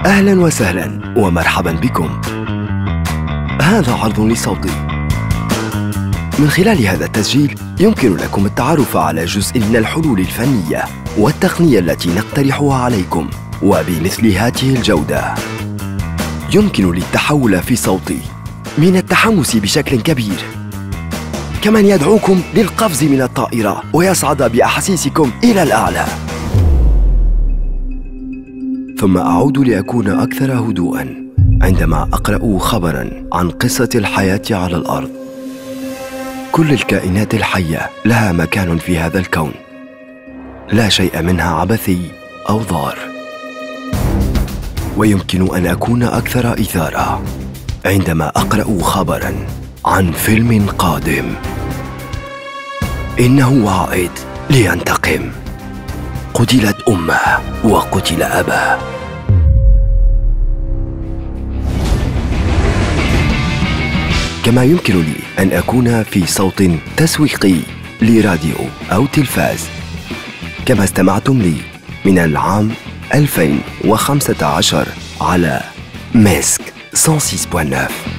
أهلا وسهلا ومرحبا بكم. هذا عرض لصوتي. من خلال هذا التسجيل يمكن لكم التعرف على جزء من الحلول الفنية والتقنية التي نقترحها عليكم، وبمثل هذه الجودة يمكن للتحول في صوتي من التحمس بشكل كبير، كمن يدعوكم للقفز من الطائرة ويصعد بأحاسيسكم إلى الأعلى، ثم أعود لأكون أكثر هدوءاً عندما أقرأ خبراً عن قصة الحياة على الأرض. كل الكائنات الحية لها مكان في هذا الكون، لا شيء منها عبثي أو ضار، ويمكن أن أكون أكثر إثارة عندما أقرأ خبراً عن فيلم قادم. إنه عائد لينتقم. قتلت أمه وقتل أباه. كما يمكن لي أن أكون في صوت تسويقي لراديو أو تلفاز، كما استمعتم لي من العام 2015 على ميسك 106.9.